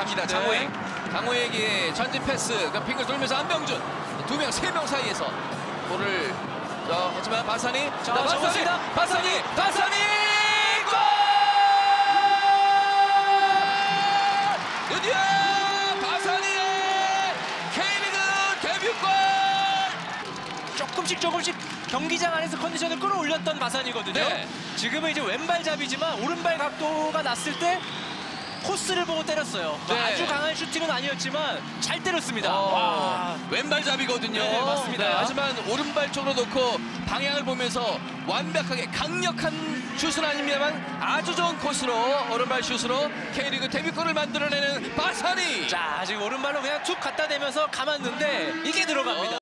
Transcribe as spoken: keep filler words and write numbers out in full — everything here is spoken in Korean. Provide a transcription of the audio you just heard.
갑니다. 장호익. 네. 장호익이 전진 패스. 그 빙글 돌면서 안병준. 두 명, 세 명 사이에서 볼을. 자, 하지만 바사니. 자, 바사니. 접었습니다. 바사니. 바사니. 골! 드디어 바사니의 K리그 데뷔골! 조금씩 조금씩 경기장 안에서 컨디션을 끌어올렸던 바산이거든요. 네. 지금은 이제 왼발잡이지만 오른발 각도가 났을 때 코스를 보고 때렸어요. 네. 아주 강한 슈팅은 아니었지만 잘 때렸습니다. 어, 와. 왼발잡이거든요. 네, 맞습니다. 네, 하지만 오른발 쪽으로 놓고 방향을 보면서 완벽하게 강력한 슛은 아닙니다만 아주 좋은 코스로 오른발 슛으로 K리그 데뷔골을 만들어내는 바사니. 자, 지금 오른발로 그냥 툭 갖다 대면서 감았는데 이게 들어갑니다.